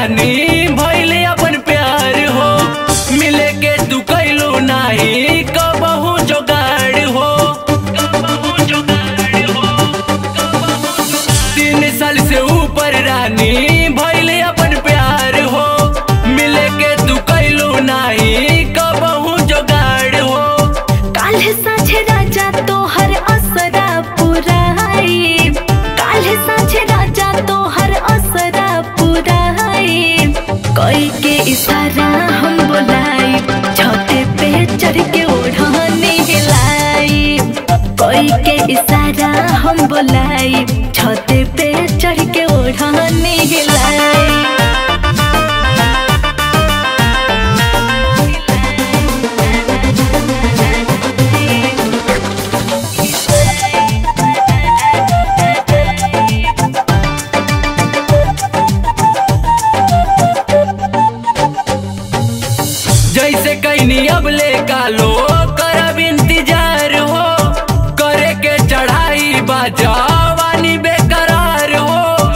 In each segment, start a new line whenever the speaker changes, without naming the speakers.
रानी भइले अपन प्यार हो, मिले के तू कैलो नाही कबहू जोगाड़ हो। 3 साल से ऊपर रानी भइले अपन प्यार हो, मिले के तू कैलो नाही कबहू जोगाड़ हो।
काल्हे साँझे राजा तोहर असरा पुराई, काल्हे साँझे राजा तोहर असरा पुराई। कोई के इशारा हम बोलाई, छते पे चढ़ के ओढ़नी हिलाई। कोई के इशारा हम बोलाई, छते पे चढ़ के ओढ़नी हिलाई।
जैसे कैनी अब ले कालो करब इंतजार हो, करे के चढ़ाई बाजावानी बेकरार हो।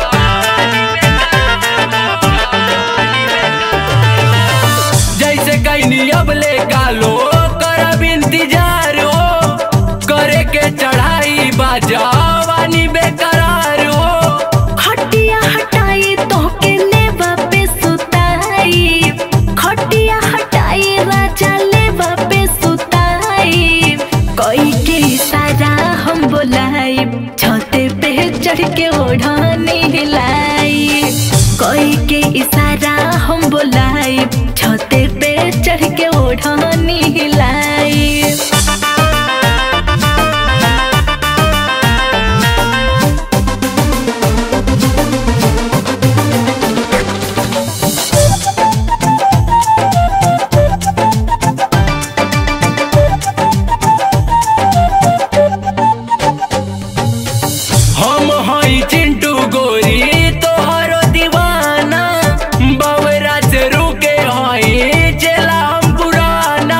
जैसे कैनी अब ले कालो करब इंतजार हो, करे के चढ़ाई बाजावानी बेकरार हो।
खटिया हटाई तोहके लेवा पे सुताई, खटिया हटाई राजा लेवा पे सुताई। कोई के इशारा हम बोलाई, छते पे चढ़ के ओढ़नी हिलाई। कोई के इशारा हम बोलाई, छते पे चढ़ के ओढ़नी हिलाई।
हम हई चिंटू गोरी तोहरो दीवाना, बवरा से रुके हई चला हम पुराना।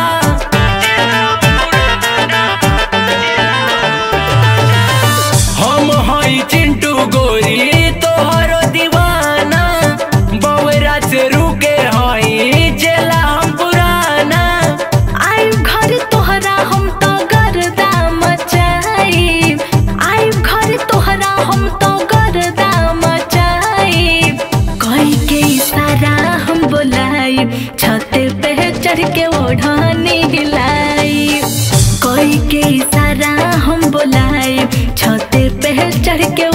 हम हई चिंटू गोरी तोहरो दीवाना, बवरा से रुके हई चला हम पुराना।
आई घर तोहरा हम तो गर्दा मचाई, आई घर तोहरा हम तो गर्दा मचाई। कोई के इशारा हम बोलाई, छते पे चढ़ के ओढ़नी हिलाई। कोई के इशारा हम बोलाई, छते पे चढ़ के